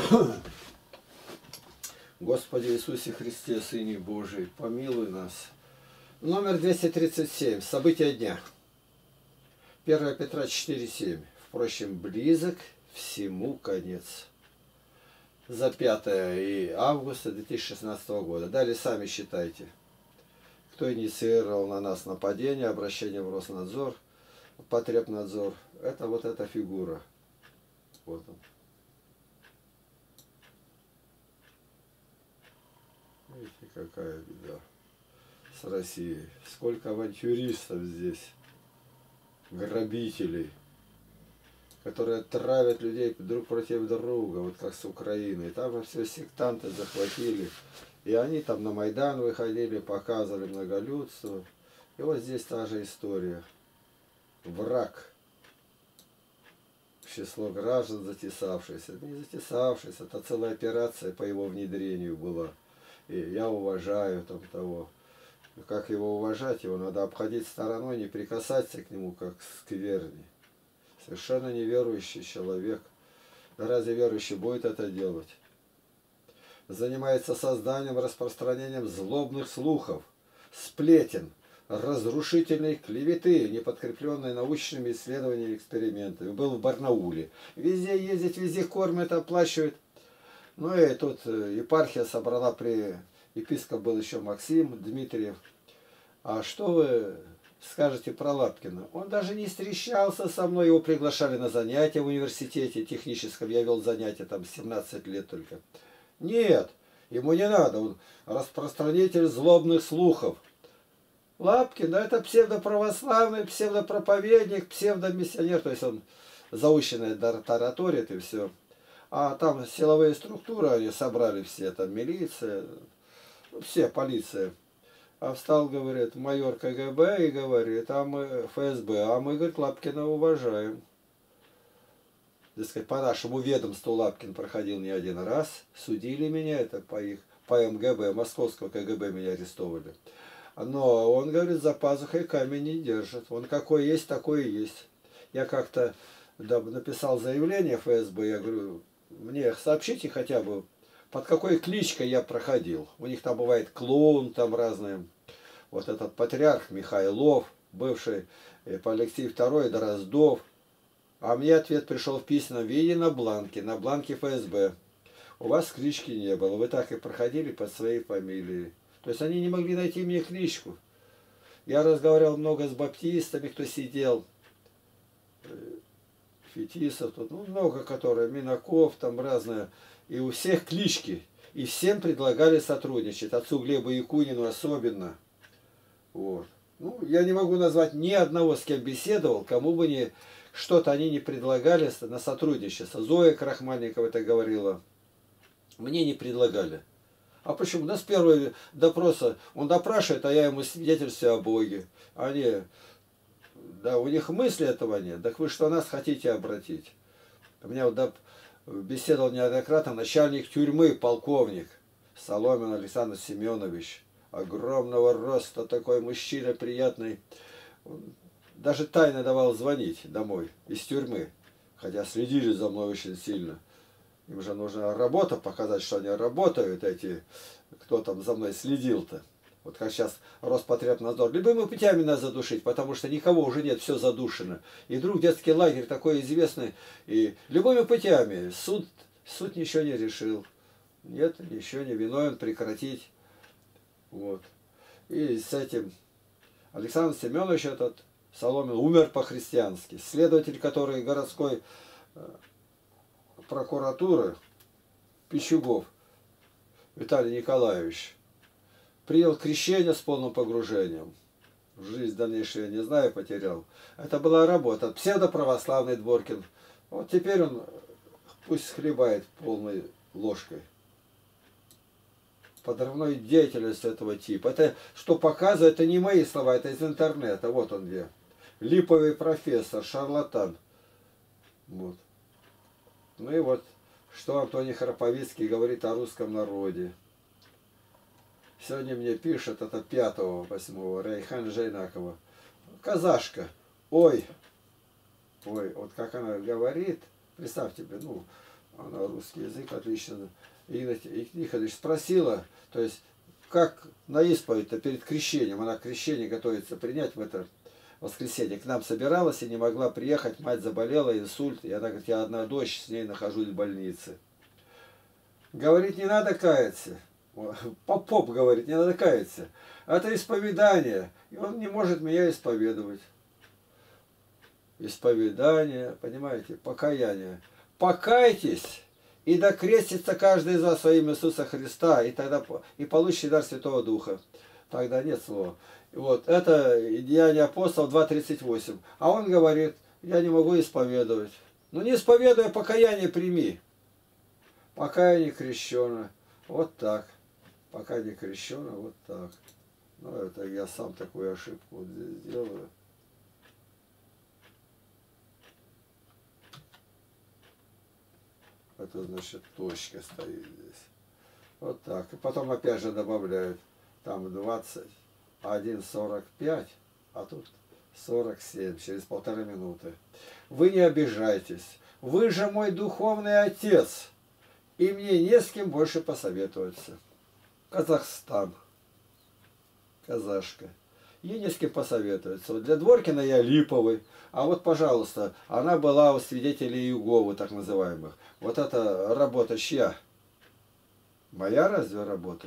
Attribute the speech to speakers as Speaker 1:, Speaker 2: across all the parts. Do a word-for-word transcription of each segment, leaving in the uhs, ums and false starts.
Speaker 1: Господи Иисусе Христе, Сыне Божий, помилуй нас. Номер двести тридцать семь. События дня. первое Петра четыре семь. Впрочем, близок всему конец. За пятое августа две тысячи шестнадцатого года. Далее сами считайте. Кто инициировал на нас нападение, обращение в Роснадзор, Потребнадзор. Это вот эта фигура. Вот он. Видите, какая беда с Россией. Сколько авантюристов здесь, грабителей, которые травят людей друг против друга, вот как с Украиной. Там же все сектанты захватили. И они там на Майдан выходили, показывали многолюдство. И вот здесь та же история. Враг. Число граждан затесавшихся. Не затесавшихся, это целая операция по его внедрению была. И я уважаю там того. Как его уважать? Его надо обходить стороной, не прикасаться к нему, как к скверне. Совершенно неверующий человек. Да разве верующий будет это делать? Занимается созданием, распространением злобных слухов, сплетен, разрушительной клеветы, не подкрепленной научными исследованиями и экспериментами. Был в Барнауле. Везде ездит, везде кормят, оплачивают. Ну и тут епархия собрала при... Епископ был еще Максим Дмитриев. А что вы скажете про Лапкина? Он даже не встречался со мной, его приглашали на занятия в университете техническом. Я вел занятия там семнадцать лет только. Нет, ему не надо, он распространитель злобных слухов. Лапкин, да, это псевдоправославный, псевдопроповедник, псевдомиссионер, то есть он заученный тараторит и все. А там силовые структуры они собрали все, там милиция, все, полиция. А встал, говорит, майор КГБ и говорит, а мы ФСБ, а мы, говорит, Лапкина уважаем. Дескать, по нашему ведомству Лапкин проходил не один раз, судили меня, это по их, по МГБ, московского КГБ меня арестовали. Но он, говорит, за пазухой камень не держит. Он какой есть, такой и есть. Я как-то да, написал заявление в ФСБ, я говорю, мне сообщите хотя бы, под какой кличкой я проходил. У них там бывает клоун, там разные. Вот этот патриарх Михайлов, бывший Алексей второй, Дроздов. А мне ответ пришел в письменном виде на бланке, на бланке ФСБ. У вас клички не было, вы так и проходили под своей фамилией. То есть они не могли найти мне кличку. Я разговаривал много с баптистами, кто сидел. Фетисов, тут ну, много которые, Минаков, там разные. И у всех клички. И всем предлагали сотрудничать. Отцу Глебу Якунину особенно. Вот. Ну, я не могу назвать ни одного, с кем беседовал, кому бы не что-то они не предлагали на сотрудничество. Зоя Крахмальникова это говорила. Мне не предлагали. А почему? У нас первый допроса, он допрашивает, а я ему свидетельствую о Боге. Они, да, у них мысли этого нет. Так вы что нас хотите обратить? У меня вот доп... беседовал неоднократно начальник тюрьмы, полковник Соломин Александр Семенович. Огромного роста, такой мужчина приятный. Он даже тайно давал звонить домой из тюрьмы. Хотя следили за мной очень сильно. Им же нужна работа, показать, что они работают, эти, кто там за мной следил-то. Вот как сейчас Роспотребнадзор. Любыми путями нас задушить, потому что никого уже нет, все задушено. И вдруг детский лагерь такой известный. И любыми путями. Суд, суд ничего не решил. Нет, ничего не виновен, прекратить. Вот. И с этим Александр Семенович этот, Соломин, умер по-христиански. Следователь, который городской прокуратуры Пищугов Виталий Николаевич принял крещение с полным погружением. В жизнь дальнейшую я не знаю, потерял. Это была работа. Псевдоправославный Дворкин. Вот теперь он пусть хлебает полной ложкой. Подрывной деятельность этого типа. Это что показывает, это не мои слова, это из интернета. Вот он где. Липовый профессор, шарлатан. Вот. Ну и вот, что Антоний Храповицкий говорит о русском народе. Сегодня мне пишет, это пятого восьмого Райхан Жайнакова. Казашка. Ой, ой, вот как она говорит, представьте, ну, Она русский язык отлично. Игнатий Тихонович спросила, то есть, как на исповедь-то перед крещением, она крещение готовится принять в это воскресенье. К нам собиралась и не могла приехать, мать заболела, инсульт, и она говорит, я одна дочь, с ней нахожусь в больнице. Говорит, не надо каяться. Поп говорит, не надо каяться. Это исповедание, и он не может меня исповедовать. Исповедание, понимаете, покаяние. Покайтесь, и докрестится каждый из вас во имя Иисуса Христа, и тогда и получите дар Святого Духа. Тогда нет слова. Вот, это Деяния апостолов два тридцать восемь. А он говорит, я не могу исповедовать. Ну не исповедуя, покаяние прими. Пока я не крещена. Вот так. Пока не крещена, вот так. Ну это я сам такую ошибку вот здесь делаю. Это значит точка стоит здесь. Вот так. И потом опять же добавляют. Там двадцать один сорок пять, а тут сорок семь, через полторы минуты. Вы не обижайтесь. Вы же мой духовный отец. И мне не с кем больше посоветоваться. Казахстан. Казашка. Ей не с кем посоветоваться. Вот для Дворкина я липовый. А вот, пожалуйста, она была у свидетелей Иеговы, так называемых. Вот эта работа чья? Моя разве работа?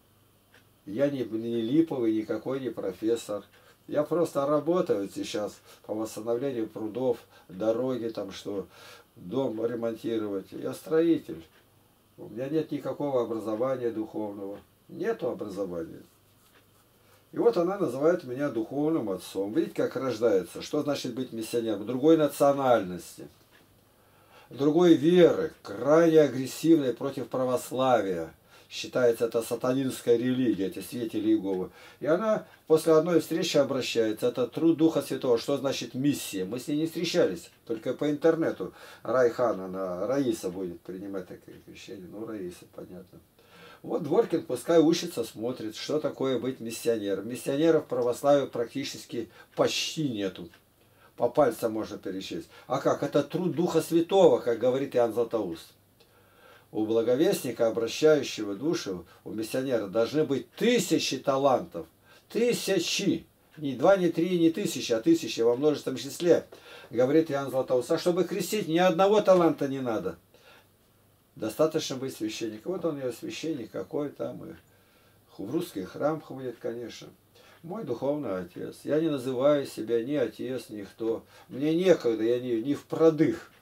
Speaker 1: Я не, не липовый, никакой не профессор. Я просто работаю сейчас по восстановлению прудов, дороги, там что, дом ремонтировать. Я строитель. У меня нет никакого образования духовного. Нету образования. И вот она называет меня духовным отцом. Видите, как рождается? Что значит быть миссионером? Другой национальности, другой веры, крайне агрессивной против православия. Считается это сатанинская религия, эти свидетели Иеговы. И она после одной встречи обращается. Это труд Духа Святого. Что значит миссия? Мы с ней не встречались. Только по интернету. Райхан, она, Раиса будет принимать такое крещение. Ну, Раиса, понятно. Вот Дворкин пускай учится, смотрит, что такое быть миссионером. Миссионеров в православии практически почти нету. По пальцам можно перечесть. А как? Это труд Духа Святого, как говорит Иоанн Златоуст. У благовестника, обращающего душу, у миссионера должны быть тысячи талантов. Тысячи. Не два, не три, не тысячи, а тысячи во множественном числе, говорит Иоанн Златоуст. А чтобы крестить, ни одного таланта не надо. Достаточно быть священником. Вот он ее священник какой там. И в русский храм ходит, конечно. Мой духовный отец. Я не называю себя ни отец, ни кто. Мне некогда, я не, не в продых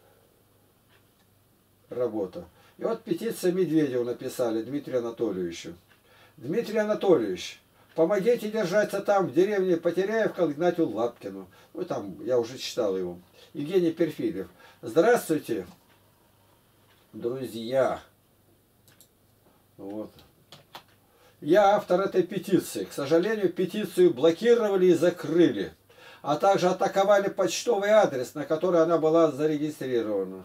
Speaker 1: работа. И вот петицию Медведеву написали Дмитрию Анатольевичу. Дмитрий Анатольевич, помогите держаться там, в деревне Потеряевка, Игнатию Лапкину. Ну, там, я уже читал его. Евгений Перфильев. Здравствуйте, друзья. Вот. Я автор этой петиции. К сожалению, петицию блокировали и закрыли. А также атаковали почтовый адрес, на который она была зарегистрирована.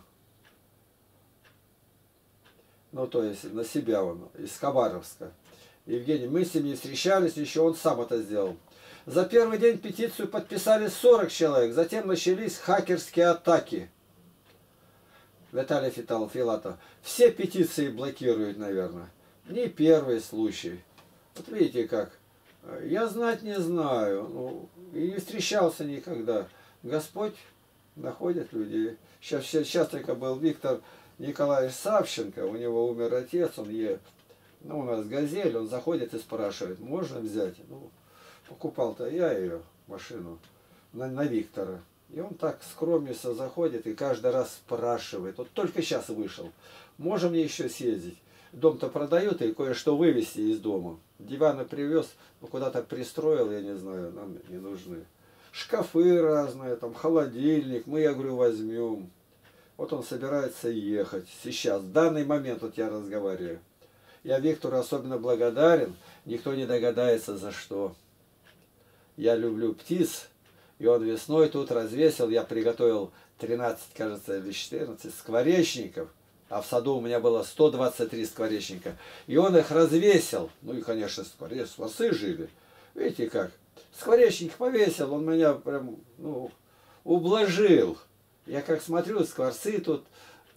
Speaker 1: Ну, то есть, на себя он, из Хабаровска. Евгений, мы с ним не встречались, еще он сам это сделал. За первый день петицию подписали сорок человек, затем начались хакерские атаки. Виталий Филатов. Все петиции блокируют, наверное. Не первый случай. Вот видите как. Я знать не знаю. Ну, и не встречался никогда. Господь находит людей. Сейчас, сейчас только был Виктор Николаевич Савченко. У него умер отец. Он е... Ну, у нас «Газель». Он заходит и спрашивает, можно взять? Ну, покупал-то я ее, машину, на, на Виктора. И он так скромнился, заходит и каждый раз спрашивает. Вот только сейчас вышел. Можем мне еще съездить? Дом-то продают и кое-что вывезти из дома. Диваны привез, ну, куда-то пристроил, я не знаю, нам не нужны. Шкафы разные, там холодильник, мы, я говорю, возьмем. Вот он собирается ехать сейчас, в данный момент вот я разговариваю. Я Виктору особенно благодарен, никто не догадается за что. Я люблю птиц, и он весной тут развесил, я приготовил тринадцать, кажется, или четырнадцать скворечников. А в саду у меня было сто двадцать три скворечника. И он их развесил. Ну и, конечно, скворец, скворцы жили. Видите как? Скворечник повесил, он меня прям, ну, ублажил. Я как смотрю, скворцы тут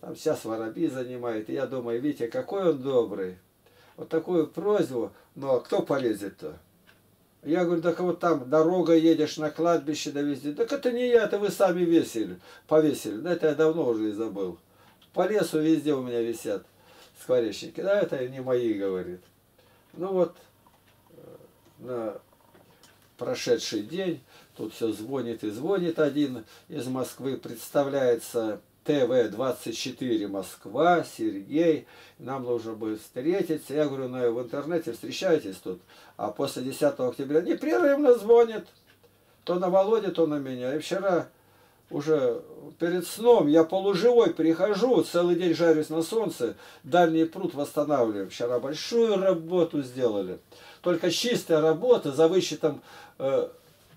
Speaker 1: Там сейчас Воробьи занимает. И я думаю, Витя, какой он добрый. Вот такую просьбу, но кто полезет-то? Я говорю, так вот там дорога едешь на кладбище довезти. Так это не я, это вы сами весили, повесили. Да это я давно уже и забыл. По лесу везде у меня висят скворечники. Да это не мои, говорит. Ну вот, на прошедший день, тут все звонит и звонит один из Москвы, представляется ТВ двадцать четыре Москва, Сергей, нам нужно будет встретиться. Я говорю, ну в интернете встречайтесь тут. А после десятого октября непрерывно звонит. То на Володю, то на меня. И вчера уже перед сном я полуживой прихожу, целый день жарюсь на солнце, дальний пруд восстанавливаем. Вчера большую работу сделали. Только чистая работа за вычетом э,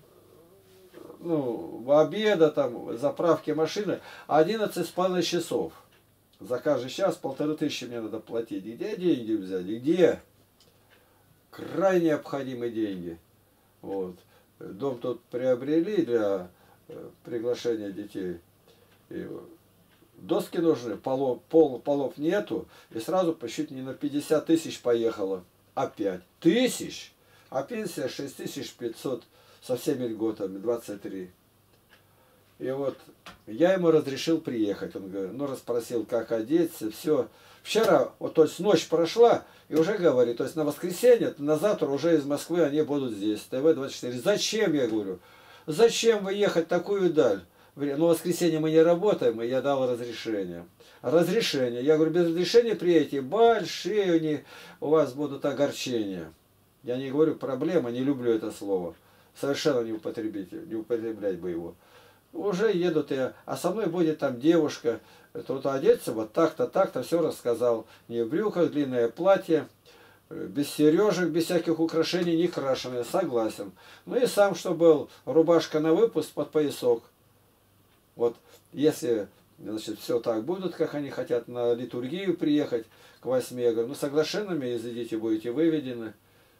Speaker 1: ну, обеда, там, заправки машины, одиннадцать с половиной часов. За каждый час полторы тысячи мне надо платить. Где деньги взять? Где? Крайне необходимые деньги. Вот. Дом тут приобрели для приглашения детей. И доски нужны, полов, пол, полов нету. И сразу почти не на пятьдесят тысяч поехало. Опять. Тысяч? А пенсия шесть тысяч пятьсот. Со всеми льготами, двадцать три. И вот я ему разрешил приехать. Он говорит, ну расспросил, как одеться, все. Вчера, вот то есть ночь прошла, и уже говорит, то есть на воскресенье, на завтра уже из Москвы они будут здесь, ТВ двадцать четыре. Зачем, я говорю, зачем вы ехать такую даль? Ну, в воскресенье мы не работаем, и я дал разрешение. Разрешение. Я говорю, без разрешения приедете, большие у вас будут огорчения. Я не говорю проблема, не люблю это слово. Совершенно не употребить, не употреблять бы его. Уже едут, и, а со мной будет там девушка, тут одеться вот так-то, так-то, все рассказал. Не в брюках, длинное платье, без сережек, без всяких украшений, не крашеное, согласен. Ну и сам, что был, рубашка на выпуск под поясок. Вот, если, значит, все так будут, как они хотят, на литургию приехать к восьми, я говорю, ну соглашенными изыдите, будете выведены.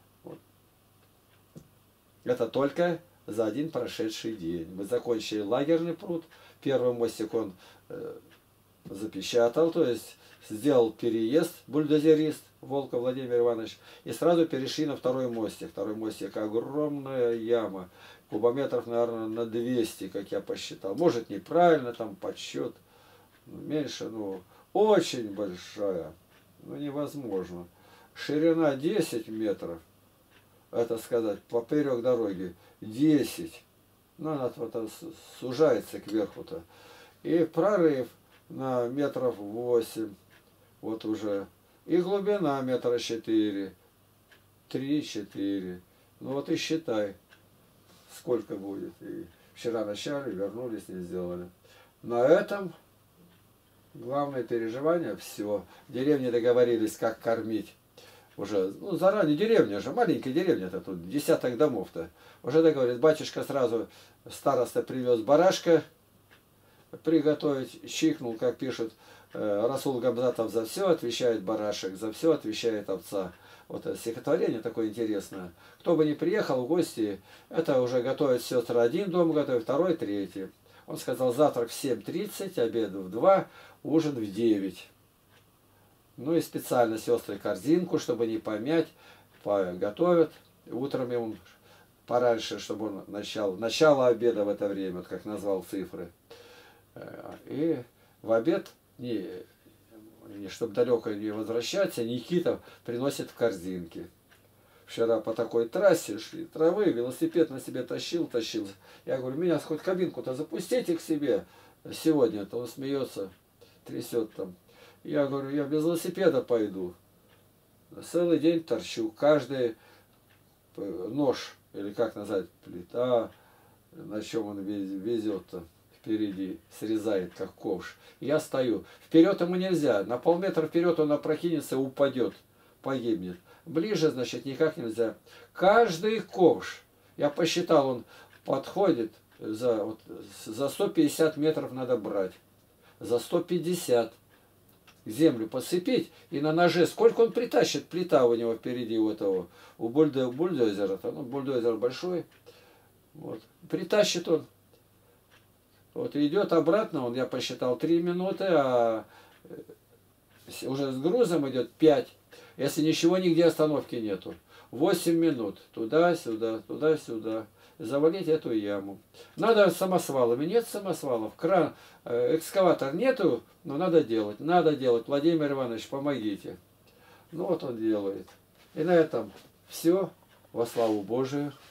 Speaker 1: Это только за один прошедший день. Мы закончили лагерный пруд. Первый мостик он э, запечатал, то есть сделал переезд, бульдозерист Волков Владимир Иванович. И сразу перешли на второй мостик. Второй мостик огромная яма. Кубометров, наверное, на двести, как я посчитал. Может, неправильно там подсчет. Меньше, ну, очень большая. Ну, невозможно. Ширина десять метров. Это сказать, поперек дороги десять. Ну, она вот сужается кверху-то. И прорыв на метров восемь. Вот уже. И глубина метра четыре. Три-четыре. Ну вот и считай, сколько будет. И вчера начали, вернулись, не сделали. На этом главное переживание все. В деревне договорились, как кормить. Уже, ну, заранее деревня же, маленькая деревня-то тут, десяток домов-то. Уже договорились, батюшка сразу, староста привез барашка приготовить, щикнул, как пишут, э, Расул Гамзатов за все отвечает барашек, за все отвечает овца. Вот это стихотворение такое интересное. Кто бы ни приехал в гости, это уже готовят сестры, один дом готовит, второй, третий. Он сказал, завтрак в семь тридцать, обед в два, ужин в девять. Ну и специально сестры корзинку, чтобы не помять, готовят. Утром ему пораньше, чтобы он начал, начало обеда в это время, вот как назвал цифры. И в обед, не, не, чтобы далеко не возвращаться, Никита приносит в корзинке. Вчера по такой трассе шли, травы, велосипед на себе тащил, тащил. Я говорю, меня хоть кабинку-то запустите к себе сегодня-то. Он смеется, трясет там. Я говорю, я без велосипеда пойду. Целый день торчу. Каждый нож, или как назвать, плита, на чем он везет-то впереди, срезает, как ковш. Я стою. Вперед ему нельзя. На полметра вперед он опрокинется и упадет, погибнет. Ближе, значит, никак нельзя. Каждый ковш, я посчитал, он подходит, за, вот, за сто пятьдесят метров надо брать. За сто пятьдесят. Землю посыпить и на ноже, сколько он притащит, плита у него впереди у этого, у бульдозера, ну бульдозер большой, вот, притащит он, вот идет обратно, он, я посчитал, три минуты, а уже с грузом идет пять, если ничего, нигде остановки нету. восемь минут. Туда-сюда, туда-сюда. Завалить эту яму. Надо самосвалами. Нет самосвалов. Кран, э, экскаватор нету, но надо делать. Надо делать. Владимир Иванович, помогите. Ну вот он делает. И на этом все. Во славу Божию.